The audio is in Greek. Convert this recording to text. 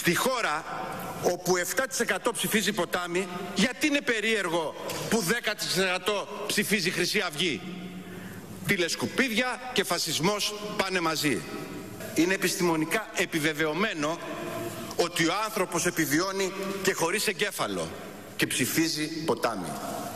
Στη χώρα όπου 7% ψηφίζει Ποτάμι, γιατί είναι περίεργο που 10% ψηφίζει Χρυσή Αυγή? Τηλεσκουπίδια και φασισμός πάνε μαζί. Είναι επιστημονικά επιβεβαιωμένο ότι ο άνθρωπος επιβιώνει και χωρίς εγκέφαλο και ψηφίζει Ποτάμι.